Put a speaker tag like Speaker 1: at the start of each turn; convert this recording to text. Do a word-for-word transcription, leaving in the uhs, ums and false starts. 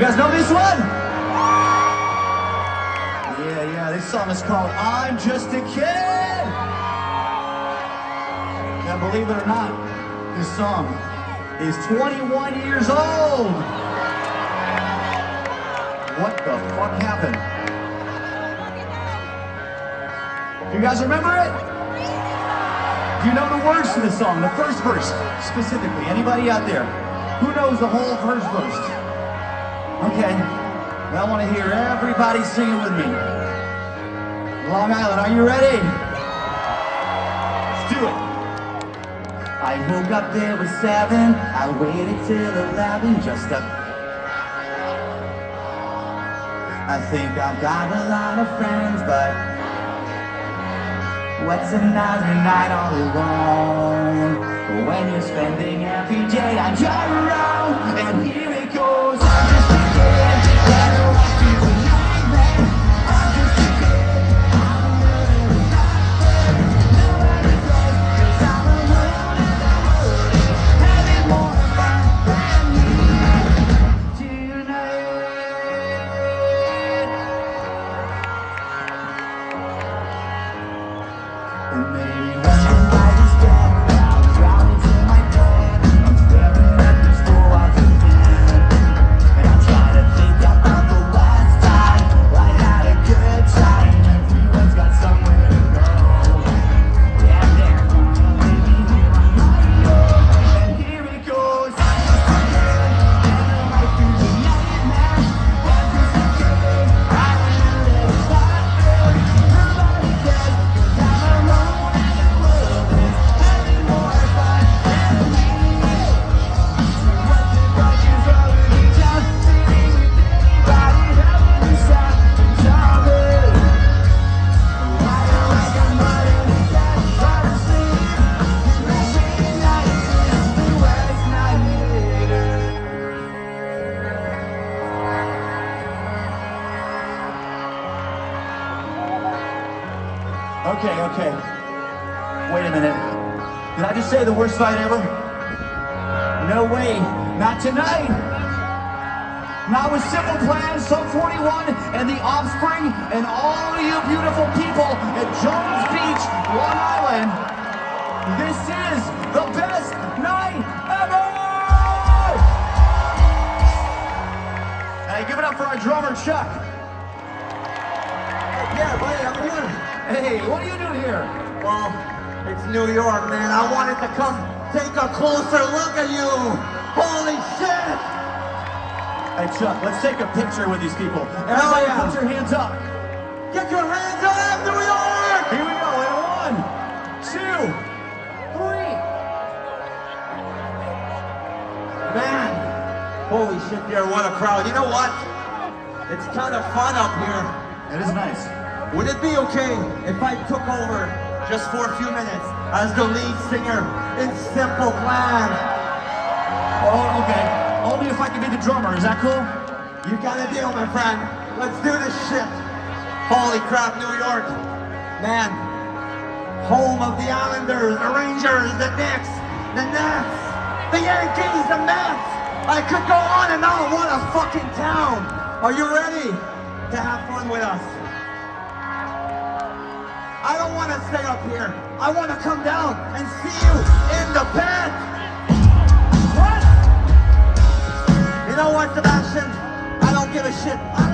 Speaker 1: guys know this one? Yeah, yeah, this song is called I'm Just a Kid. Now, believe it or not, this song is twenty-one years old. What the fuck happened? You guys remember it? Do you know the words to this song? The first verse, specifically. Anybody out there? Who knows the whole first verse? Okay. Well, I want to hear everybody singing with me. Long Island, are you ready? Let's do it. I woke up there at seven. I waited till eleven just to... I think I've got a lot of friends, but... what's another night all alone? When you're spending every day on your own. And here it goes, I'm just a kid, I don't want to be a nightmare. I'm just a kid, I'm a little nightmare. Nobody knows, 'cause I'm alone and I'm alone. Having more fun than me tonight. And maybe when the night is dead, I'll drown into my bed. I'm staring at this door while you in. And I'm trying to think about the last time I had a good time. Everyone's got somewhere to go. Yeah, they're gonna leave me here on my own. And here it goes, I'm just a kid, and I might be a nightmare. I'm just a kid, I'm a little nightmare. Nobody cares, 'cause I'm alone and the world is having more fun than me. What the fuck is wrong with me? Just sitting with anybody having a shot to jump in. Why do I got mud in the cat? Try to sleep. Every night is the worst night ever. Okay, okay. Wait a minute. Did I just say the worst fight ever? No way. Not tonight. Not with Simple Plan, Sum forty-one, and The Offspring, and all you beautiful people at Jones Beach, Long Island. This is the best night ever! Hey, give it up for our drummer, Chuck.
Speaker 2: Yeah, buddy, I'm here.
Speaker 1: Hey, what are you doing here?
Speaker 2: Well, it's New York, man. I wanted to come take a closer look at you. Holy shit!
Speaker 1: Hey, Chuck, let's take a picture with these people.
Speaker 2: Hell
Speaker 1: Everybody
Speaker 2: yeah.
Speaker 1: put your hands up.
Speaker 2: Get your hands up, New York!
Speaker 1: Here we go, in one, two, three.
Speaker 2: Man, holy shit, there, what a crowd. You know what? It's kind of fun up here.
Speaker 1: It is nice.
Speaker 2: Would it be okay if I took over just for a few minutes as the lead singer in Simple Plan?
Speaker 1: Oh, okay. Only if I can be the drummer. Is that cool?
Speaker 2: You got a deal, my friend. Let's do this shit. Holy crap, New York. Man, home of the Islanders, the Rangers, the Knicks, the Nets, the Yankees, the Mets. I could go on and on. What a fucking town. Are you ready to have fun with us? I don't want to stay up here. I want to come down and see you in the bed. What? You know what, Sebastian? I don't give a shit. I